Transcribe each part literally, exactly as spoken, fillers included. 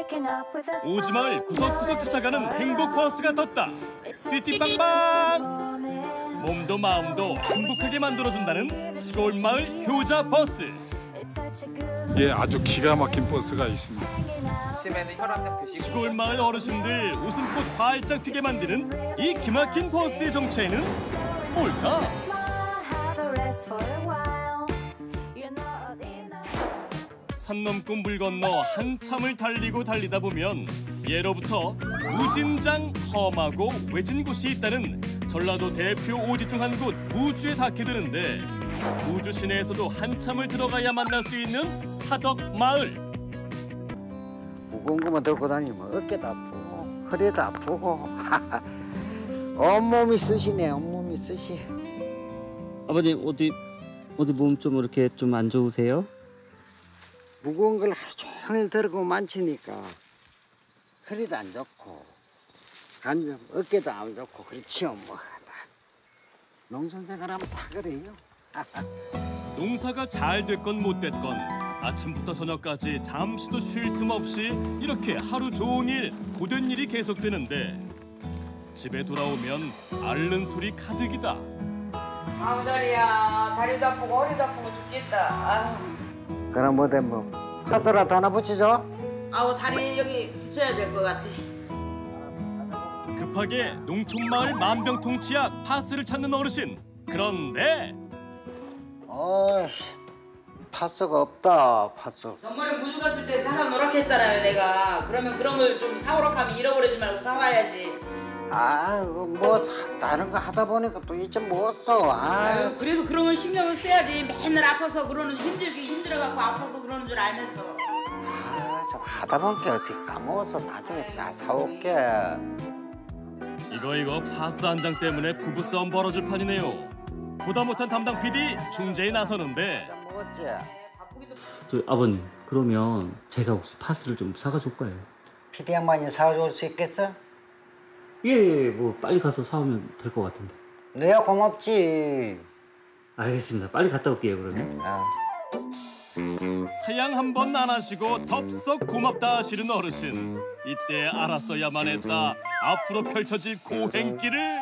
오지마을 구석구석 찾아가는 행복 버스가 떴다. 띠띠빵빵! 몸도 마음도 행복하게 만들어준다는 시골 마을 효자 버스. 예, 아주 기가 막힌 버스가 있습니다. 아침에는 혈압약 드시고 시골 마을 어르신들 웃음꽃 활짝 피게 만드는 이 기막힌 버스의 정체는 뭘까? 산 넘고 물 건너 한참을 달리고 달리다 보면 예로부터 무진장 험하고 외진 곳이 있다는 전라도 대표 오지 중 한 곳 무주에 닿게 되는데 무주 시내에서도 한참을 들어가야 만날 수 있는 하덕 마을. 무거운 것만 들고 다니면 어깨도 아프고 허리도 아프고 온몸이 쓰시네. 온몸이 쓰시. 아버님 어디 어디 몸 좀 이렇게 좀 안 좋으세요? 무거운 걸 하루 종일 들고 만지니까 허리도 안 좋고 간 어깨도 안 좋고 그렇지요 뭐. 농촌생활하면 다 그래요. 농사가 잘 됐건 못 됐건 아침부터 저녁까지 잠시도 쉴 틈 없이 이렇게 하루 종일 고된 일이 계속되는데 집에 돌아오면 앓는 소리 가득이다. 아우 다리야, 다리도 아프고 허리도 아프고 죽겠다. 아우. 그럼 뭐대 뭐 파스라도 하나 붙이죠? 아우 다리 여기 붙여야 될 것 같아. 급하게 농촌마을 만병통치약 파스를 찾는 어르신. 그런데 어이, 파스가 없다. 파스. 전번에 무주 갔을 때 사다 놓으라고 했잖아요 내가. 그러면 그런 걸 좀 사오라고 하면 잃어버리지 말고 사와야지. 아, 뭐 다른 거 하다 보니까 또 이제 못 써. 아, 그래도 그런 건 신경을 써야지. 맨날 아파서 그러는 힘들게 힘들어갖고 아파서 그러는 줄 알면서. 아, 좀 하다 보니까 어떻게 까먹었어. 나중에 나 사올게. 이거 이거 파스 한 장 때문에 부부싸움 벌어질 판이네요. 보다 못한 담당 피디 중재에 나서는데 먹었지? 저 아버님 그러면 제가 혹시 파스를 좀 사가 줄까요? 피디 양반이 사줄 수 있겠어? 예, 뭐 빨리 가서 사오면 될 것 같은데. 내가 고맙지. 알겠습니다. 빨리 갔다 올게요 그러면. 아. 사양 한 번 안 하시고 덥석 고맙다 하시는 어르신. 이때 알았어야만 했다. 앞으로 펼쳐질 고행길을.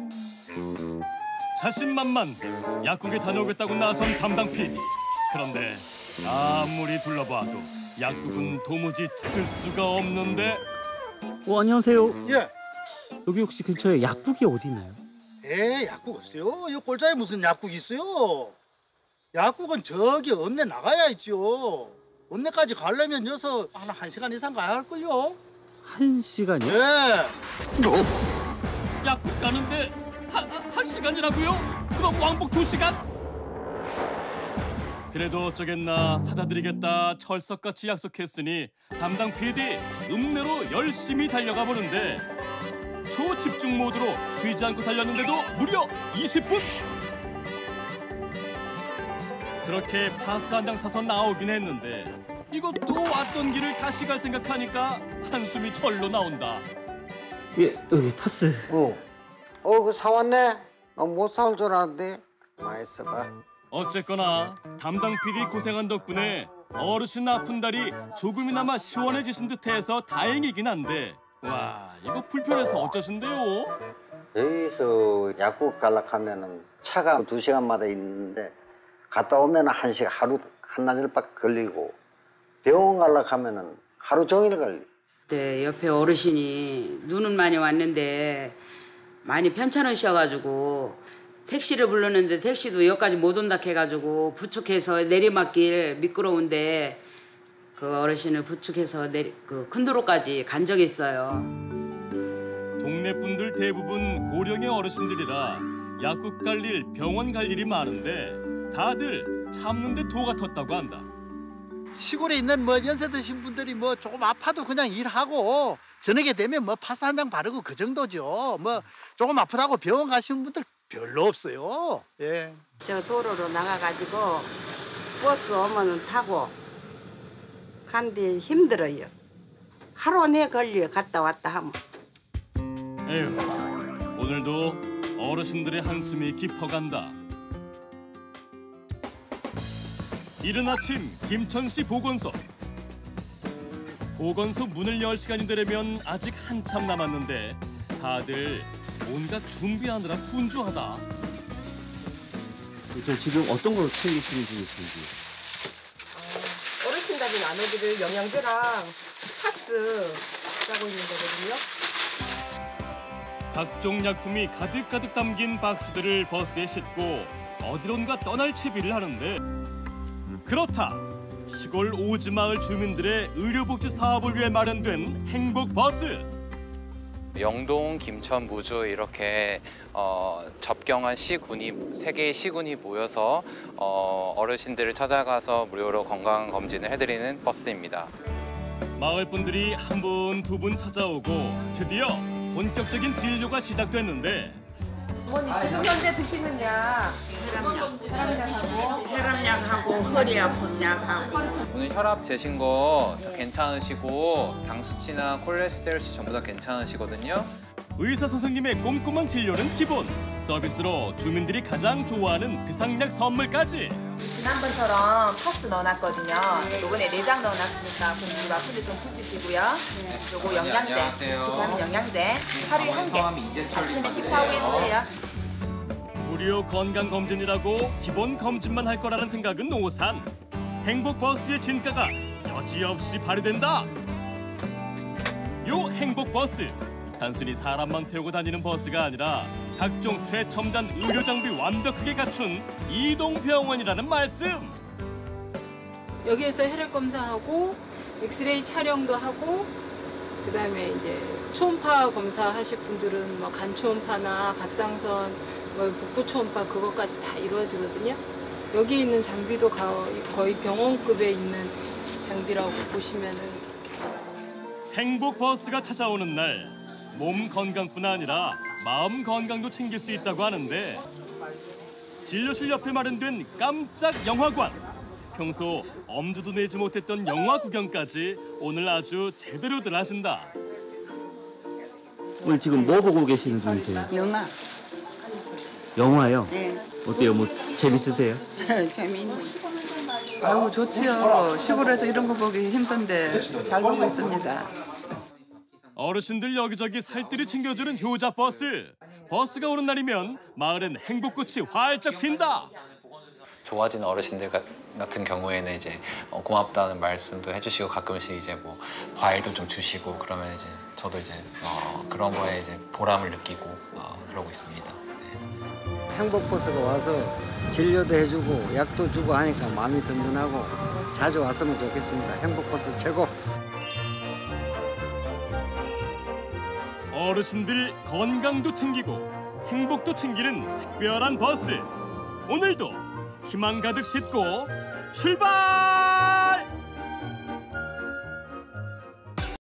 자신만만 약국에 다녀오겠다고 나선 담당 피디. 그런데 아무리 둘러봐도 약국은 도무지 찾을 수가 없는데. 어 안녕하세요. 예. 여기 혹시 근처에 약국이 어디 있나요? 에 약국 없어요. 이 꼴짜에 무슨 약국 있어요. 약국은 저기 읍내 나가야 있죠. 읍내까지 가려면 여기서 한, 한 시간 이상 가야 할걸요. 한 시간이요? 예. 약국 가는데 한, 한 시간이라고요? 그럼 왕복 두 시간? 그래도 어쩌겠나 사다 드리겠다 철석같이 약속했으니 담당 피디 읍내로 열심히 달려가 보는데 초집중 모드로 쉬지 않고 달렸는데도 무려 이십 분! 그렇게 파스 한 장 사서 나오긴 했는데 이것도 왔던 길을 다시 갈 생각하니까 한숨이 절로 나온다. 예, 여기 파스. 어, 어, 그 사왔네. 너 못 사올 줄 알았는데. 많이 써봐. 어쨌거나 담당 피디 고생한 덕분에 어르신 아픈 다리 조금이나마 시원해지신 듯해서 다행이긴 한데 와, 이거 불편해서 어쩌신데요? 여기서 약국 가려고 하면은 차가 두 시간마다 있는데 갔다 오면 한 시간 하루 한나절밖에 걸리고 병원 가려고 하면은 하루 종일 걸리. 그때 옆에 어르신이 눈은 많이 왔는데 많이 편찮으셔가지고 택시를 부르는데 택시도 여기까지 못 온다 해가지고 부축해서 내리막길 미끄러운데 그 어르신을 부축해서 내리, 그 큰 도로까지 간 적이 있어요. 동네 분들 대부분 고령의 어르신들이라 약국 갈 일, 병원 갈 일이 많은데 다들 참는데 도가 텄다고 한다. 시골에 있는 뭐 연세 드신 분들이 뭐 조금 아파도 그냥 일하고 저녁에 되면 뭐 파스 한 장 바르고 그 정도죠. 뭐 조금 아프다고 병원 가시는 분들 별로 없어요. 예. 저 도로로 나가가지고 버스 오면 타고 간데 힘들어요. 하루 내 걸려 갔다 왔다 하면. 에휴, 오늘도 어르신들의 한숨이 깊어간다. 이른 아침 김천시 보건소. 보건소 문을 열 시간이 되려면 아직 한참 남았는데 다들 뭔가 준비하느라 분주하다. 저 지금 어떤 걸 챙기시는 중이신지. 어, 어르신들이 나눠드릴 영양제랑 파스 짜고 있는 거거든요. 각종 약품이 가득가득 담긴 박스들을 버스에 싣고 어디론가 떠날 채비를 하는데 그렇다. 시골 오지마을 주민들의 의료복지 사업을 위해 마련된 행복버스. 영동, 김천, 무주 이렇게 어, 접경한 시군이 세 개의 시군이 모여서 어, 어르신들을 찾아가서 무료로 건강 검진을 해드리는 버스입니다. 마을 분들이 한 분, 두 분 찾아오고 드디어 본격적인 진료가 시작됐는데 어머니 지금 현재 드시는 약 혈압약하고 혈압약하고 허리 아픈 약하고 오늘 혈압 재신 거 괜찮으시고 당 수치나 콜레스테롤 수 전부 다 괜찮으시거든요. 의사 선생님의 꼼꼼한 진료는 기본. 서비스로 주민들이 가장 좋아하는 비상약 선물까지. 지난번처럼 파스 넣어놨거든요. 요번에 내장 넣어놨으니까 공기 아픈데 좀 붙이시고요. 요거 영양제, 안녕하세요. 비타민 영양제 하루에 한 개. 아침에 식사 후에 드세요. 무료 건강검진이라고 기본 검진만 할 거라는 생각은 오산. 행복버스의 진가가 여지없이 발휘된다. 요 행복버스. 단순히 사람만 태우고 다니는 버스가 아니라 각종 최첨단 의료 장비 완벽하게 갖춘 이동병원이라는 말씀. 여기에서 혈액 검사하고 엑스레이 촬영도 하고 그다음에 이제 초음파 검사하실 분들은 뭐 간 초음파나 갑상선, 뭐 복부 초음파 그것까지 다 이루어지거든요. 여기 있는 장비도 거의 병원급에 있는 장비라고 보시면은. 행복버스가 찾아오는 날 몸 건강뿐 아니라 마음 건강도 챙길 수 있다고 하는데 진료실 옆에 마련된 깜짝 영화관. 평소 엄두도 내지 못했던 영화 구경까지 오늘 아주 제대로들 하신다. 오늘 지금 뭐 보고 계시는 중이세요? 영화. 영화요? 네. 어때요? 뭐 재밌으세요? 재미있네. 아유 좋지요. 시골에서 이런 거 보기 힘든데 잘 보고 있습니다. 어르신들 여기저기 살뜰히 챙겨주는 효자 버스. 버스가 오는 날이면 마을엔 행복꽃이 활짝 핀다. 좋아진 어르신들 같은 경우에는 이제 고맙다는 말씀도 해주시고 가끔씩 이제 뭐 과일도 좀 주시고 그러면 이제 저도 이제 어 그런 거에 이제 보람을 느끼고 어 그러고 있습니다. 네. 행복버스가 와서 진료도 해주고 약도 주고 하니까 마음이 든든하고 자주 왔으면 좋겠습니다. 행복버스 최고. 어르신들 건강도 챙기고 행복도 챙기는 특별한 버스. 오늘도 희망 가득 싣고 출발!